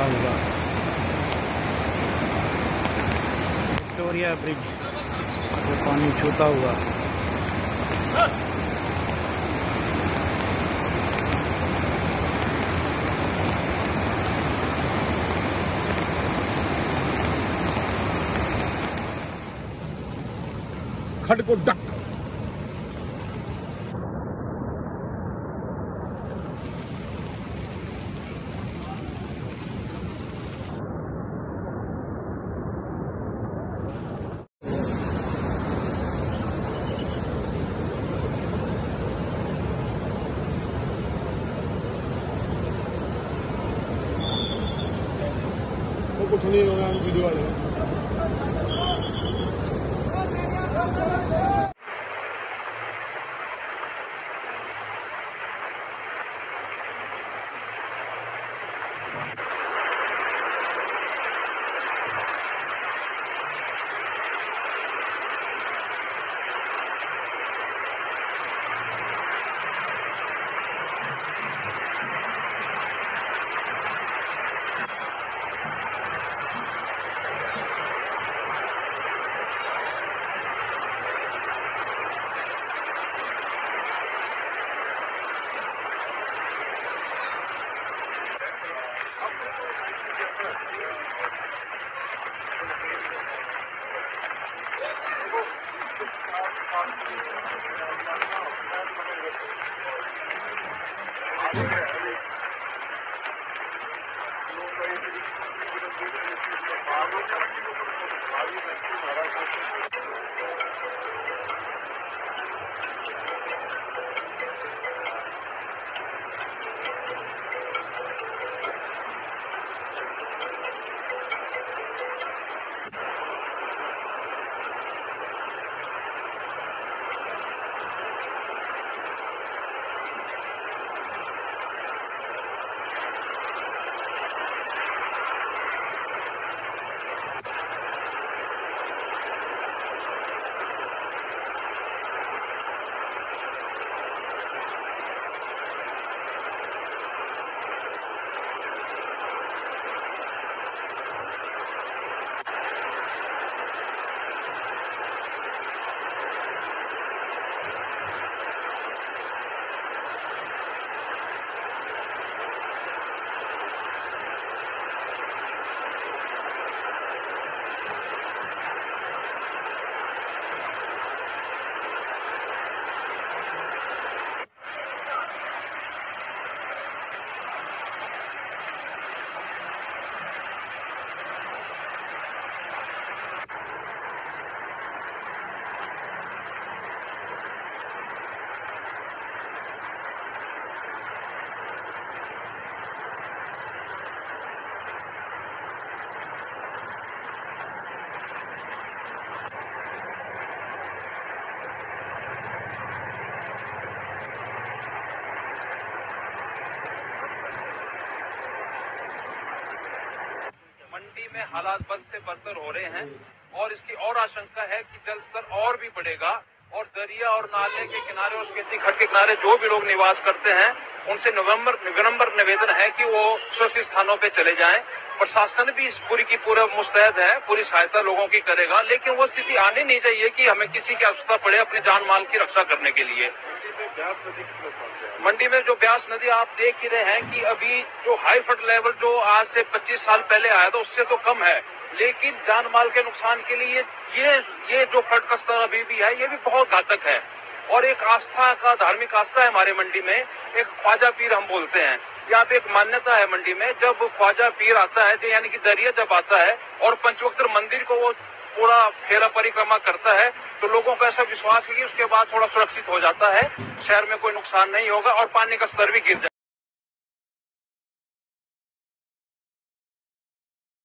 छूता हुआ Victoria bridge को पानी छूता हुआ। खड को डक कुछ नहीं होगा वीडियो वाले। मंडी में हालात बद से बदतर हो रहे हैं और इसकी और आशंका है कि जल स्तर और भी बढ़ेगा और दरिया और नाले के किनारे और खेती खड्ड के किनारे जो भी लोग निवास करते हैं उनसे विनम्र निवेदन है कि वो सुरक्षित स्थानों पे चले जाएं। प्रशासन भी इस पूरी की पूरा मुस्तैद है, पूरी सहायता लोगों की करेगा, लेकिन वो स्थिति आनी नहीं चाहिए कि हमें किसी की आवश्यकता पड़े अपने जान माल की रक्षा करने के लिए। मंडी में जो ब्यास नदी आप देख ही रहे हैं कि अभी जो हाई फ्लड लेवल जो आज से 25 साल पहले आया था उससे तो कम है, लेकिन जान माल के नुकसान के लिए ये जो फ्लड का स्तर अभी भी है ये भी बहुत घातक है। और एक आस्था का धार्मिक आस्था है हमारे मंडी में, एक ख्वाजा पीर हम बोलते हैं। यहाँ पे एक मान्यता है मंडी में, जब ख्वाजा पीर आता है यानी कि दरिया जब आता है और पंचवक्त्र मंदिर को वो पूरा फेरा परिक्रमा करता है तो लोगों को ऐसा विश्वास है कि उसके बाद थोड़ा सुरक्षित हो जाता है, शहर में कोई नुकसान नहीं होगा और पानी का स्तर भी गिर जाएगा।